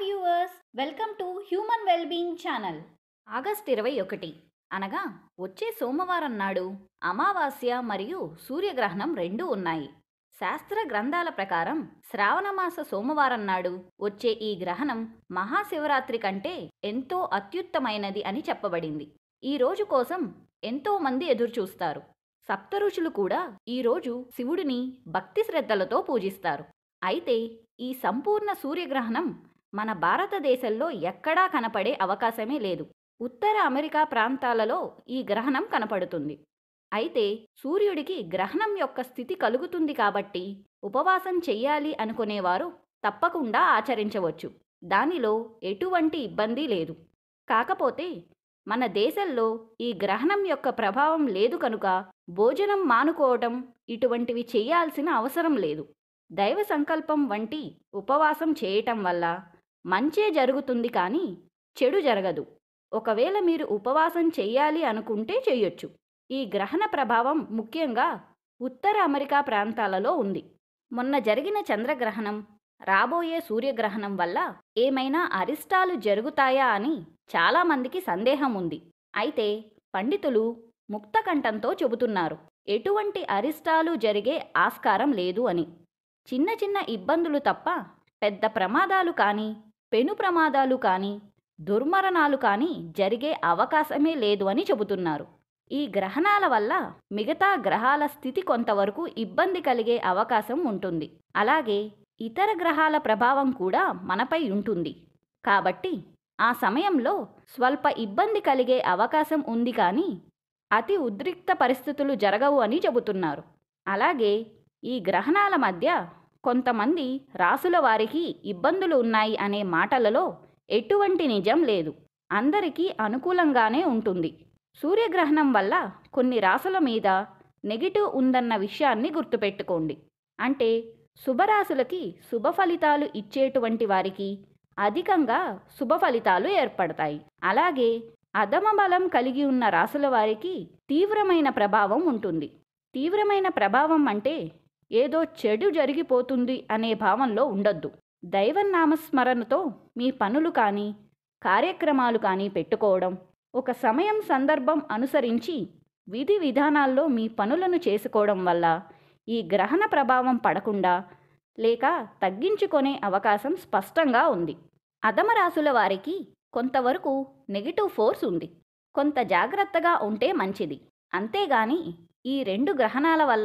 Viewers, welcome to human wellbeing channel. August 21 అనగా వచ్చే సోమవారం నాడు అమావాస్య మరియు సూర్యగ్రహణం రెండూ ఉన్నాయి. శాస్త్ర గ్రంథాల ప్రకారం శ్రావణమాస సోమవారం నాడు వచ్చే ఈ గ్రహణం మహాశివరాత్రి కంటే ఎంతో అత్యుత్తమైనది అని చెప్పబడింది. ఈ రోజు కోసం ఎంతో మంది ఎదురుచూస్తారు. సప్తఋషులు కూడా ఈరోజు శివుడిని భక్తి శ్రద్ధలతో పూజిస్తారు. అయితే ఈ సంపూర్ణ సూర్యగ్రహణం మన భారతదేశంలో ఎక్కడా కనపడే అవకాశమే లేదు. ఉత్తర అమెరికా ప్రాంతాలలో ఈ గ్రహణం కనపడుతుంది. అయితే సూర్యుడికి గ్రహణం యొక్క స్థితి కలుగుతుంది కాబట్టి ఉపవాసం చెయ్యాలి అనుకునేవారు తప్పకుండా ఆచరించవచ్చు. దానిలో ఎటువంటి ఇబ్బంది లేదు. కాకపోతే మన దేశంలో ఈ గ్రహణం యొక్క ప్రభావం లేదు కనుక భోజనం మానుకోవటం ఇటువంటివి చేయాల్సిన అవసరం లేదు. దైవ సంకల్పం వంటి ఉపవాసం చేయటం వల్ల మంచే జరుగుతుంది కానీ చెడు జరగదు. ఒకవేళ మీరు ఉపవాసం చెయ్యాలి అనుకుంటే చెయ్యొచ్చు. ఈ గ్రహణ ప్రభావం ముఖ్యంగా ఉత్తర అమెరికా ప్రాంతాలలో ఉంది. మొన్న జరిగిన చంద్రగ్రహణం, రాబోయే సూర్యగ్రహణం వల్ల ఏమైనా అరిష్టాలు జరుగుతాయా అని చాలామందికి సందేహం ఉంది. అయితే పండితులు ముక్తకంఠంతో చెబుతున్నారు, ఎటువంటి అరిష్టాలు జరిగే ఆస్కారం లేదు అని. చిన్న చిన్న ఇబ్బందులు తప్ప పెద్ద ప్రమాదాలు కానీ, పెను ప్రమాదాలు కానీ, దుర్మరణాలు కానీ జరిగే అవకాశమే లేదు అని చెబుతున్నారు. ఈ గ్రహణాల వల్ల మిగతా గ్రహాల స్థితి కొంతవరకు ఇబ్బంది కలిగే అవకాశం ఉంటుంది. అలాగే ఇతర గ్రహాల ప్రభావం కూడా మనపై ఉంటుంది. కాబట్టి ఆ సమయంలో స్వల్ప ఇబ్బంది కలిగే అవకాశం ఉంది కానీ అతి ఉద్రిక్త పరిస్థితులు జరగవు అని చెబుతున్నారు. అలాగే ఈ గ్రహణాల మధ్య కొంతమంది రాసుల వారికి ఇబ్బందులు ఉన్నాయి అనే మాటలలో ఎటువంటి నిజం లేదు. అందరికీ అనుకూలంగానే ఉంటుంది. సూర్యగ్రహణం వల్ల కొన్ని రాసుల మీద నెగిటివ్ ఉందన్న విషయాన్ని గుర్తుపెట్టుకోండి. అంటే శుభరాశులకి శుభ ఫలితాలు ఇచ్చేటువంటి వారికి అధికంగా శుభ ఫలితాలు ఏర్పడతాయి. అలాగే అధమ బలం కలిగి ఉన్న రాసుల వారికి తీవ్రమైన ప్రభావం ఉంటుంది. తీవ్రమైన ప్రభావం అంటే ఏదో చెడు జరిగిపోతుంది అనే భావంలో ఉండొద్దు. దైవనామస్మరణతో మీ పనులు కానీ, కార్యక్రమాలు కానీ పెట్టుకోవడం, ఒక సమయం సందర్భం అనుసరించి విధి విధానాల్లో మీ పనులను చేసుకోవడం వల్ల ఈ గ్రహణ ప్రభావం పడకుండా లేక తగ్గించుకునే అవకాశం స్పష్టంగా ఉంది. అధమ రాశుల వారికి కొంతవరకు నెగిటివ్ ఫోర్స్ ఉంది. కొంత జాగ్రత్తగా ఉంటే మంచిది. అంతేగాని ఈ 2 గ్రహణాల వల్ల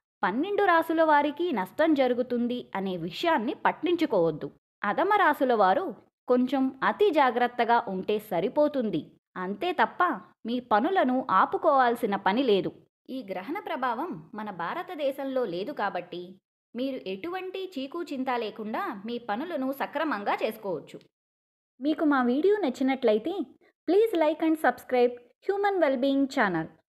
12 రాశుల వారికి నష్టం జరుగుతుంది అనే విషయాన్ని పట్టించుకోవద్దు. అధమ రాశుల వారు కొంచెం అతి జాగ్రత్తగా ఉంటే సరిపోతుంది. అంతే తప్ప మీ పనులను ఆపుకోవాల్సిన పని లేదు. ఈ గ్రహణ ప్రభావం మన భారతదేశంలో లేదు కాబట్టి మీరు ఎటువంటి చీకు చింత లేకుండా మీ పనులను సక్రమంగా చేసుకోవచ్చు. మీకు మా వీడియో నచ్చినట్లయితే please like and subscribe human wellbeing channel.